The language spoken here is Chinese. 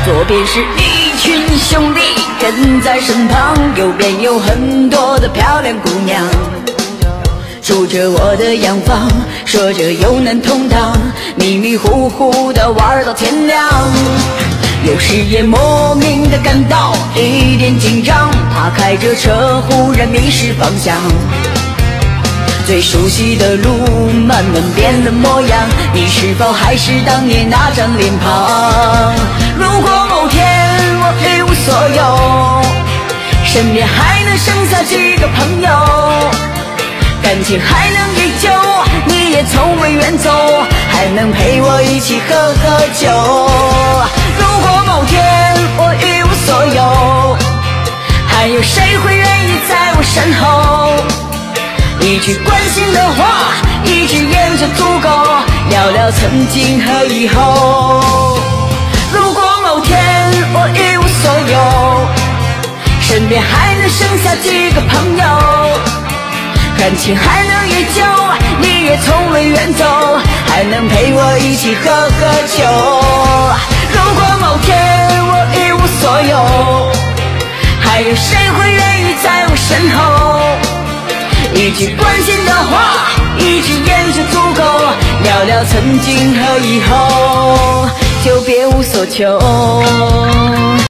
左边是一群兄弟跟在身旁，右边有很多的漂亮姑娘，住着我的洋房，说着有难同当，迷迷糊糊的玩到天亮。有时也莫名的感到一点紧张，怕开着车忽然迷失方向。最熟悉的路慢慢变了模样，你是否还是当年那张脸庞？如果某天我一无所有，身边还能剩下几个朋友，感情还能依旧，你也从未远走，还能陪我一起喝喝酒。如果某天我一无所有，还有谁会愿意在我身后？一句关心的话，一支烟就足够，聊聊曾经和以后。如果某天我一无所有，身边还能剩下几个朋友，感情还能依旧，你也从未远走，还能陪我一起喝喝酒。如果某天我一无所有，还有谁会愿意在我身后？一句关心的话，一支烟就足够，聊聊曾经和以后，就别无所求。